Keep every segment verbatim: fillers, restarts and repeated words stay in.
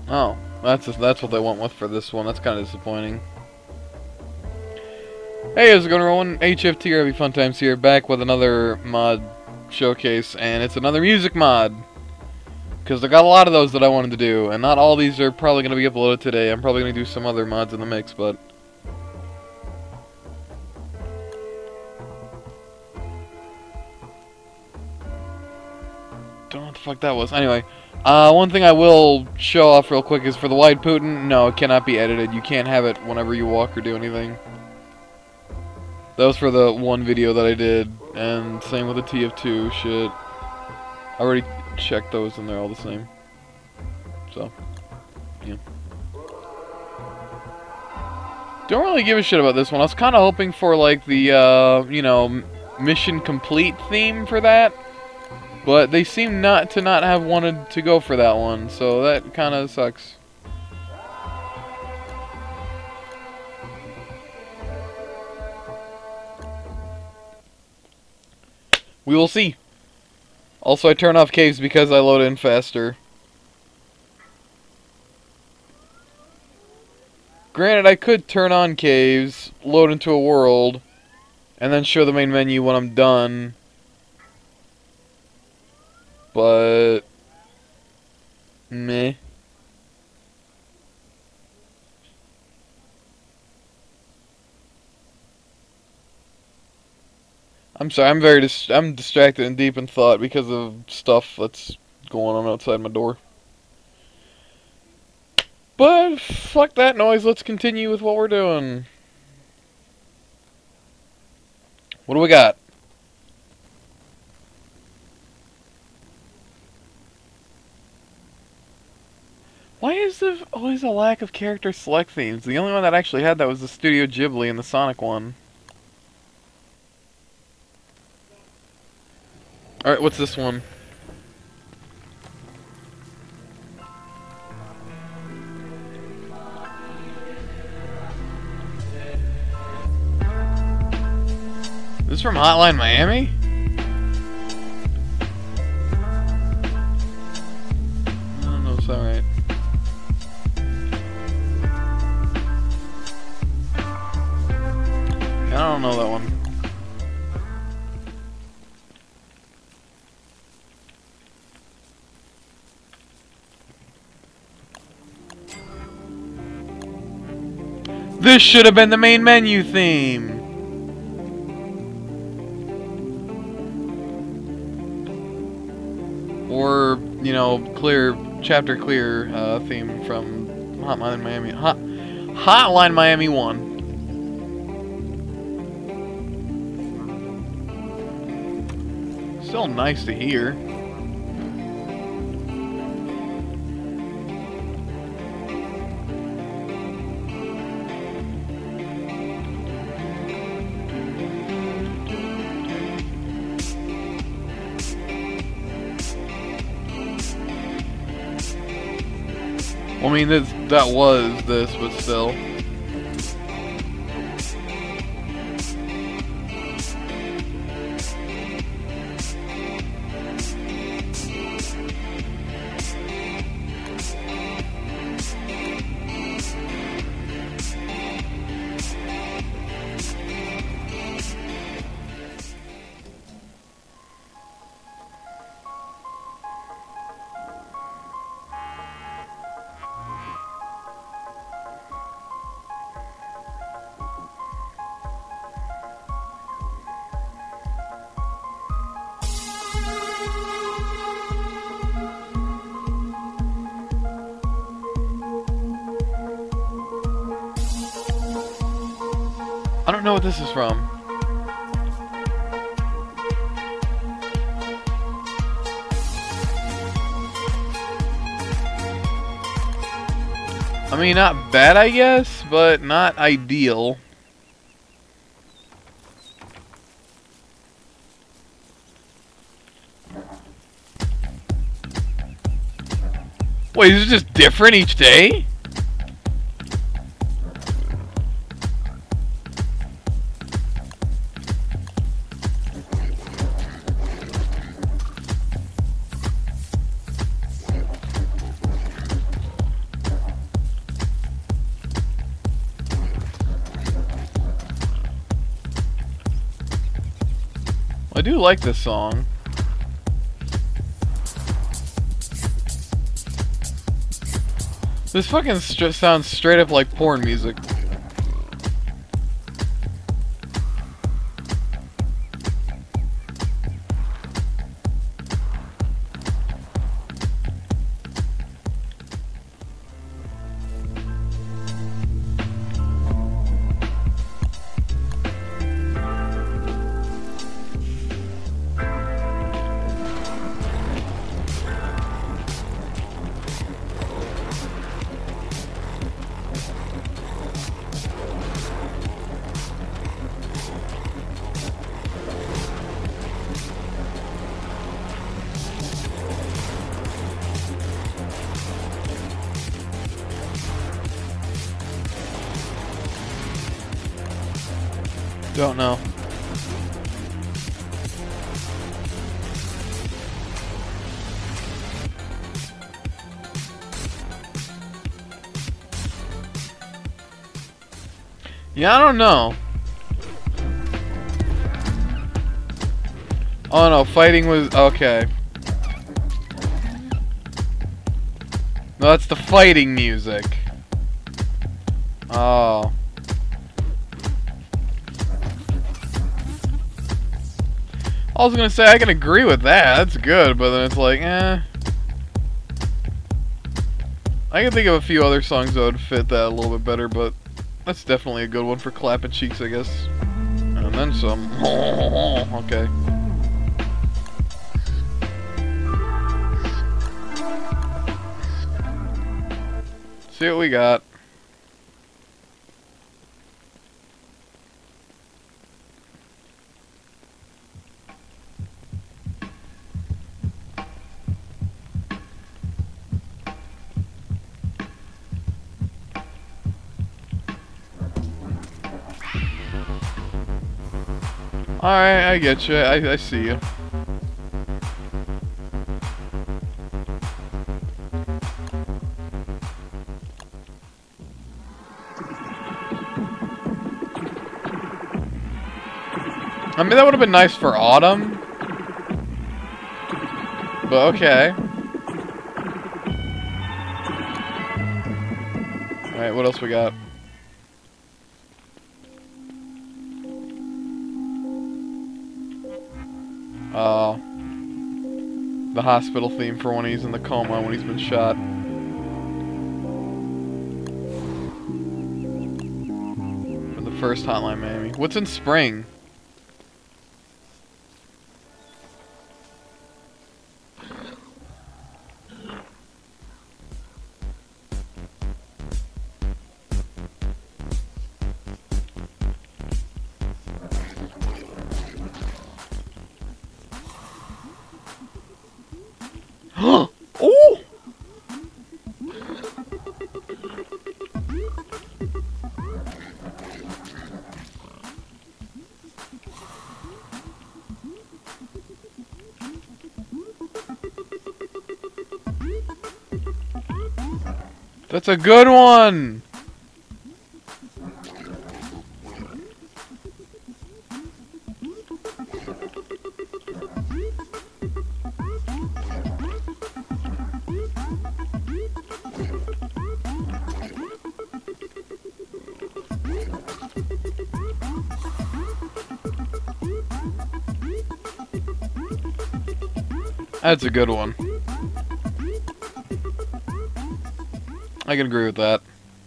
Oh, that's that's what they went with for this one. That's kind of disappointing. Hey, how's it going, everyone? H F T Heavy Fun Times here, back with another mod showcase, and it's another music mod. Because I got a lot of those that I wanted to do, and not all these are probably going to be uploaded today. I'm probably going to do some other mods in the mix, but... don't know what the fuck that was. Anyway, uh, one thing I will show off real quick is for the wide Putin, no, it cannot be edited. You can't have it whenever you walk or do anything. That was for the one video that I did, and same with the T F two shit. I already checked those and they're all the same. So, yeah. Don't really give a shit about this one. I was kind of hoping for, like, the, uh, you know, mission complete theme for that. But they seem not to not have wanted to go for that one, so that kind of sucks. We will see. Also, I turn off caves because I load in faster. Granted, I could turn on caves, load into a world, and then show the main menu when I'm done. But... meh. I'm sorry, I'm very dis I'm distracted and deep in thought because of stuff that's going on outside my door. But, fuck that noise, let's continue with what we're doing. What do we got? Why is there always a lack of character select themes? The only one that actually had that was the Studio Ghibli and the Sonic one. Alright, what's this one? This is from Hotline Miami? I don't know, it's alright. I don't know that one. This should have been the main menu theme! Or, you know, clear, chapter clear uh, theme from Hotline Miami. Hot, Hotline Miami one. Still nice to hear. I mean, this, that was this, but still. I don't know what this is from. I mean, not bad, I guess, but not ideal. Wait, is it just different each day? I do like this song. This fucking st sounds straight up like porn music. Don't know. Yeah, I don't know. Oh no, fighting was okay. No, that's the fighting music. Oh. I was gonna say I can agree with that. That's good, but then it's like, eh. I can think of a few other songs that would fit that a little bit better, but that's definitely a good one for clapping cheeks, I guess. And then some. Okay. See what we got. Alright, I get you. I, I see you. I mean, that would have been nice for autumn. But okay. Alright, what else we got? Uh, the hospital theme for when he's in the coma, when he's been shot. For the first Hotline Miami. What's in spring? Oh! That's a good one! That's a good one. I can agree with that.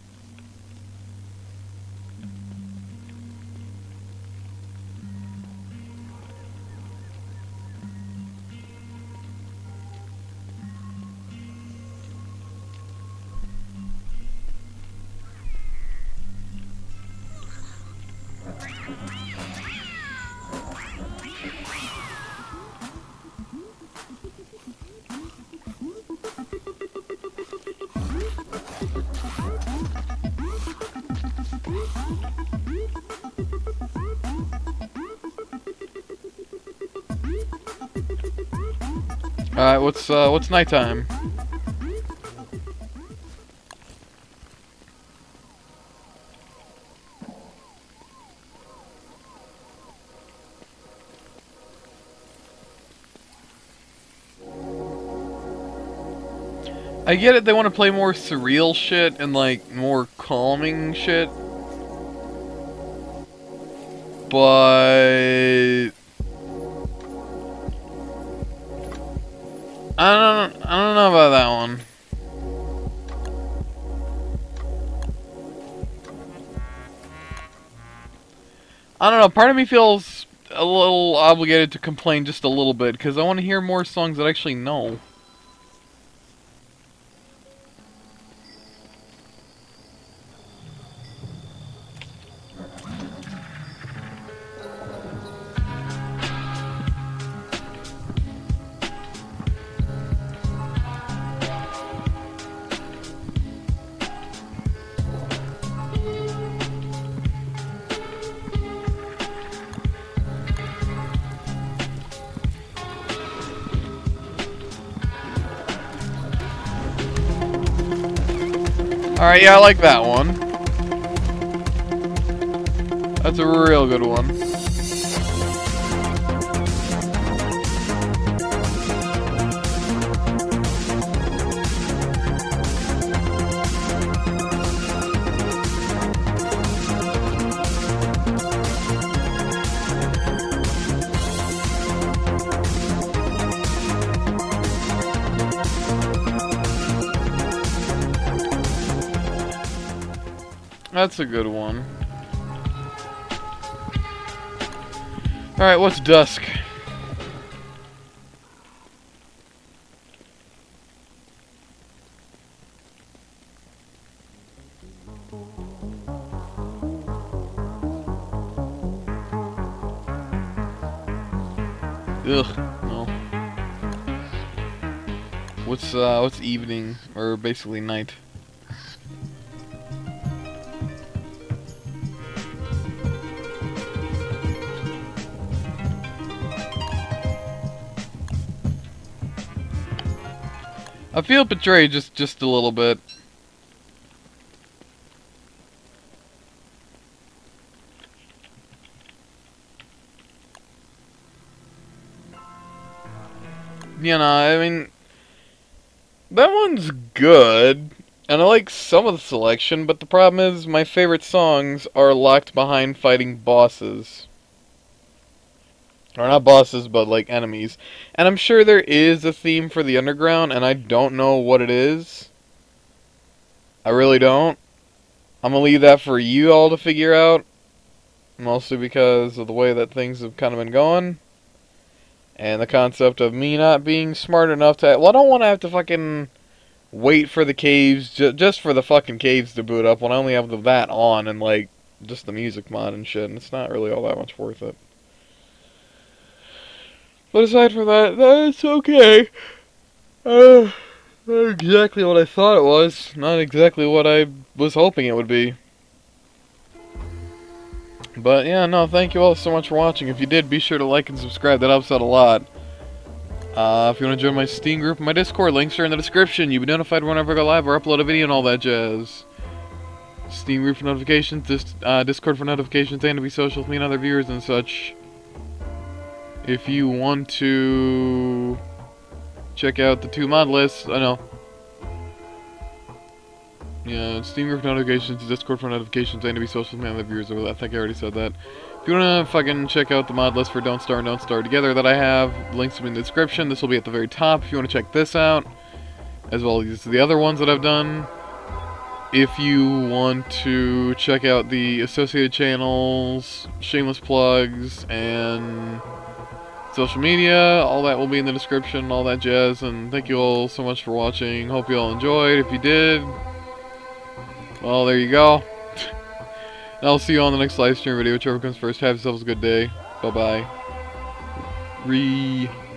Alright, what's uh what's nighttime? I get it, they want to play more surreal shit and, like, more calming shit. But... I don't, I don't know about that one. I don't know, part of me feels a little obligated to complain just a little bit, because I want to hear more songs that I actually know. Alright, yeah, I like that one. That's a real good one. That's a good one. Alright, what's Dusk? Ugh, no. What's, uh, what's evening? Or basically night? I feel betrayed just just a little bit. You know, I mean, that one's good, and I like some of the selection, but the problem is my favorite songs are locked behind fighting bosses. Or not bosses, but like enemies. And I'm sure there is a theme for the underground, and I don't know what it is. I really don't. I'm gonna leave that for you all to figure out. Mostly because of the way that things have kind of been going. And the concept of me not being smart enough to... Well, I don't want to have to fucking wait for the caves, ju just for the fucking caves to boot up, when I only have the, that on, and like, just the music mod and shit, and it's not really all that much worth it. But aside from that, that's okay. Uh, not exactly what I thought it was. Not exactly what I was hoping it would be. But yeah, no, thank you all so much for watching. If you did, be sure to like and subscribe. That helps out a lot. Uh, if you want to join my Steam group and my Discord, links are in the description. You'll be notified whenever I go live or upload a video and all that jazz. Steam group for notifications, dis uh, Discord for notifications, and to be social with me and other viewers and such. If you want to check out the two mod lists, I know. Yeah, Steam group notifications, Discord for notifications, and to be social with me and other viewers. I think I already said that. If you want to fucking check out the mod list for Don't Starve and Don't Starve Together that I have, links will be in the description. This will be at the very top if you want to check this out, as well as the other ones that I've done. If you want to check out the associated channels, shameless plugs, and social media, all that will be in the description, all that jazz, and thank you all so much for watching. Hope you all enjoyed. If you did, well, there you go. And I'll see you on the next live stream video, whichever comes first. Have yourselves a good day. Bye-bye. Re...